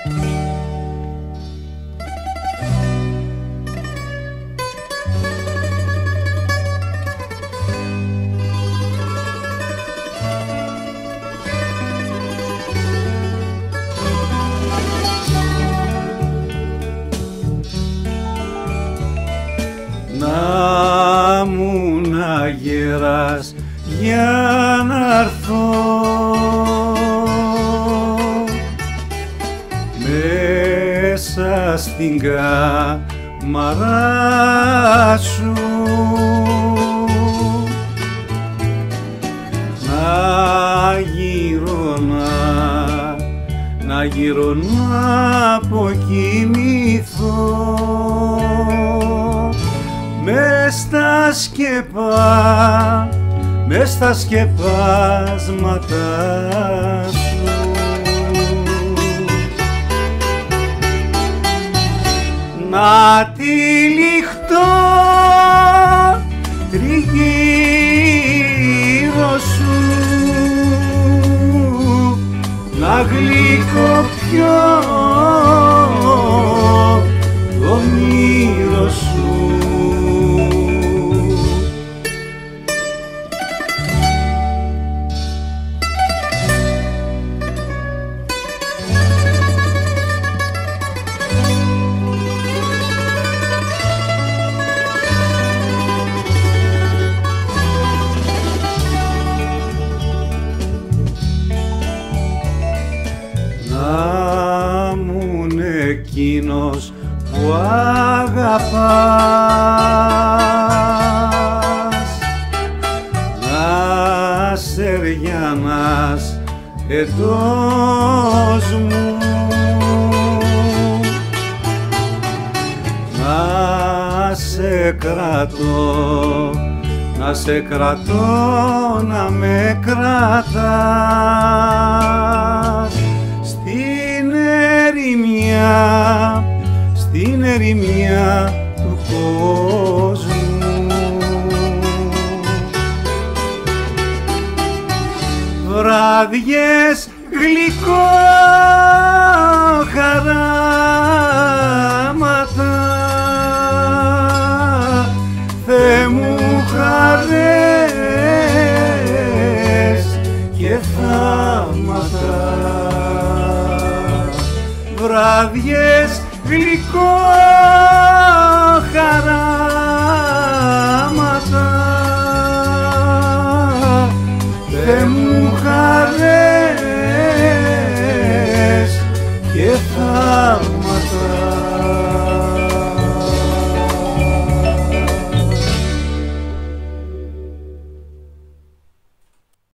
Να μου να γεράς για να'ρθώ μέσα στην καμαρά σου, να γύρω να αποκοιμηθώ μες στα σκεπάσματα σου. Να τυλιχτώ τριγύρω σου, να γλυκοπιώ το μύρο σου. Να μουν εκείνος που αγαπάς, να σεριανάς εντός μου, να σε κρατώ, να με κρατάς στην ερημιά του κόσμου. Βράδιες γλυκόχαράματα, Θεέ μου χαρές και θάματα. Βράδιες γλυκόχαράματα, Θεέ μου χαρές και θάματα.